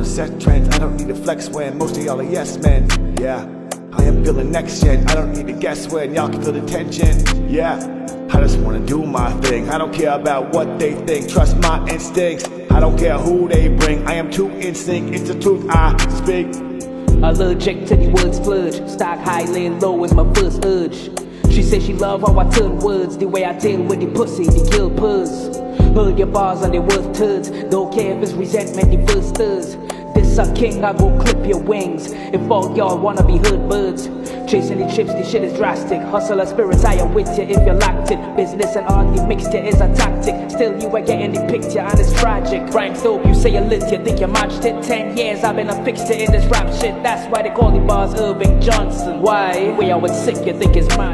wanna set trends, I don't need to flex when most of y'all are yes men. Yeah, I am feeling next gen, I don't need to guess when y'all can feel the tension. Yeah, I just wanna do my thing, I don't care about what they think. Trust my instincts, I don't care who they bring. I am too in sync, it's the truth I speak. Allergic to the words fludge, stock high, laying low is my first urge. She said she love how I turn words, the way I deal with the pussy, the kill purrs. Heard your bars and they worth turds, don't care if it's resentment, the first stirs. This a king, I go clip your wings, if all y'all wanna be hood birds. Chasing the chips, the shit is drastic. Hustler spirits, I am with you if you lacked it. Business and art, the mixture is a tactic. Still you are getting the picture and it's tragic. Rhymes dope, you say you lit, you think you matched it. 10 years I've been a fixture in this rap shit. That's why they call the bars Irving Johnson. Why? Way I was sick, you think it's mad.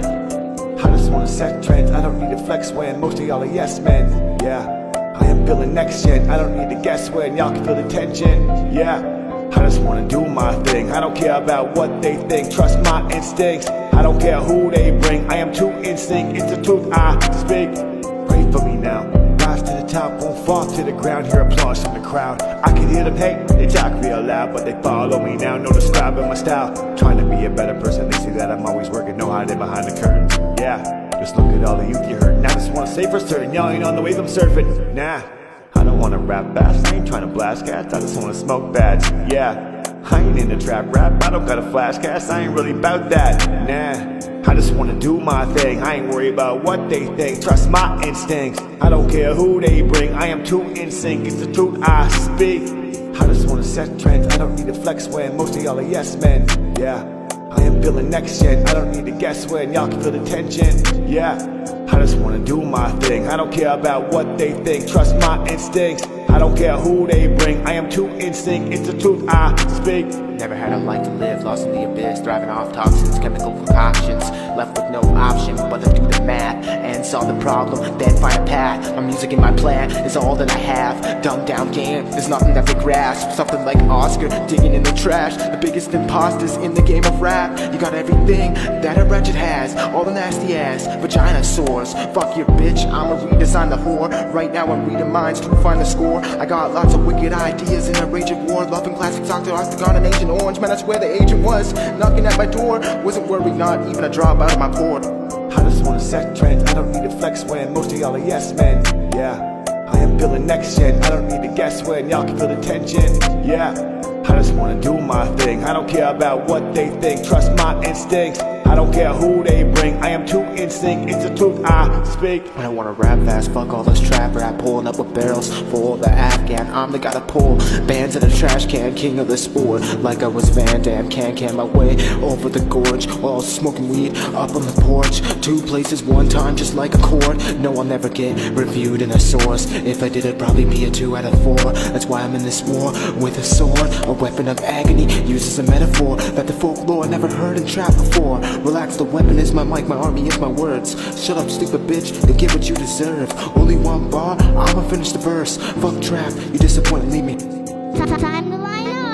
I just wanna set trends, I don't need to flex when most of y'all are yes men. Yeah, I am feeling next gen, I don't need to guess when y'all can feel the tension. Yeah, I just wanna do my thing, I don't care about what they think. Trust my instincts, I don't care who they bring. I am too in sync, it's the truth I speak. Pray for me now, rise to the top, won't fall to the ground. Hear applause from the crowd, I can hear them hate. They talk real loud, but they follow me now. No describing my style, trying to be a better person. They see that I'm always working, know how to behind the curtains. Yeah, just look at all the youth you hurt. Now I just wanna say for certain, y'all ain't on the wave I'm surfing. Nah, I don't wanna rap fast, I ain't trying to blast cats, I just wanna smoke bads. Yeah, I ain't into trap rap, I don't got a flash cast, I ain't really about that. Nah, I just wanna do my thing, I ain't worried about what they think. Trust my instincts, I don't care who they bring. I am too in sync, it's the truth I speak. I just wanna set trends, I don't need to flex when most of y'all are yes men. Yeah, I am feeling next gen, I don't need to guess when y'all can feel the tension. Yeah, I just wanna do my thing, I don't care about what they think. Trust my instincts, I don't care who they bring. I am too in sync, it's the truth I speak. Never had a life to live, lost in the abyss, thriving off toxins, chemical concoctions, left with no option but to do the math and solve the problem, then find a path. My music and my plan is all that I have. Dumbed down game, there's nothing that they grasp. Something like Oscar digging in the trash, the biggest imposters in the game of rap. You got everything that a wretched has, all the nasty ass vagina sores. Fuck your bitch, I'ma redesign the whore. Right now I'm reading minds to find the score. I got lots of wicked ideas in a rage of war, loving classics, Dr. Octagon and Agent Orange. Man, I swear the agent was knocking at my door. Wasn't worried, not even a drop out of my port. I just wanna set trends, I don't need to flex when most of y'all are yes men. Yeah, I am feeling next gen, I don't need to guess when y'all can feel the tension. Yeah, I just wanna do my thing, I don't care about what they think. Trust my instincts, I don't care who they bring. I am too in sync, it's the truth I speak. I don't wanna rap fast, fuck all this trap rap. Pulling up with barrels full of the Afghan. I'm the guy to pull bands in a trash can, king of the sport. Like I was Van Damme, can my way over the gorge while smoking weed up on the porch. Two places, one time, just like a chord. No, I'll never get reviewed in a source. If I did, it'd probably be a 2 out of 4. That's why I'm in this war with a sword, a weapon of agony, used as a metaphor that the folklore never heard in trap before. Relax, the weapon is my mic, my army is my words. Shut up, stupid bitch, and get what you deserve. Only one bar, I'ma finish the verse. Fuck trap, you disappoint, leave me. Time to line up.